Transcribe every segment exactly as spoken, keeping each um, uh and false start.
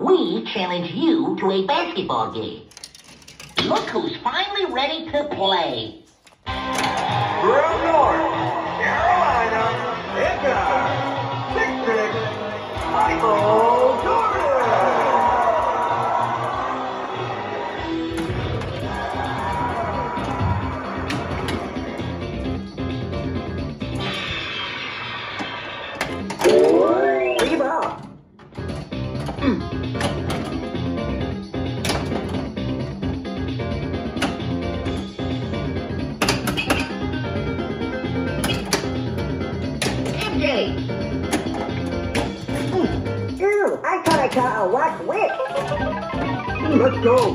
We challenge you to a basketball game. Look who's finally ready to play. From North Carolina, it's our six six Michael Jordan. Three ball. Ooh, I thought I caught a watch whip. Let's go.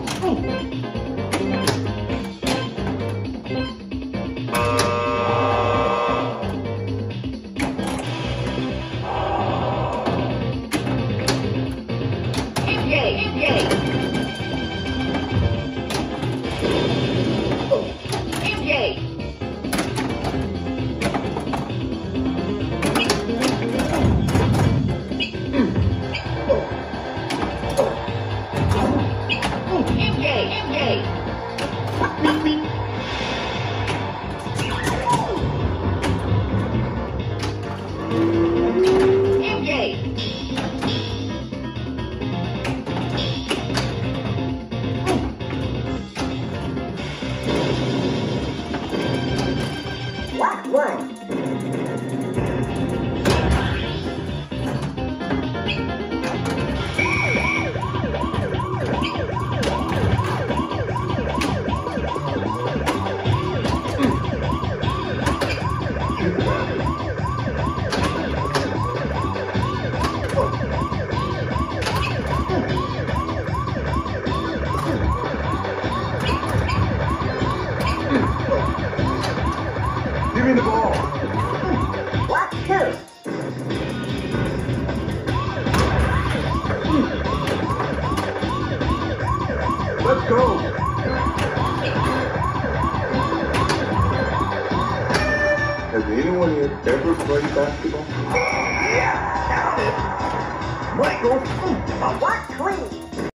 Watch one. Give me the ball. Watch two. Let's go. Has anyone here ever played basketball? Yeah, Michael. Watch three.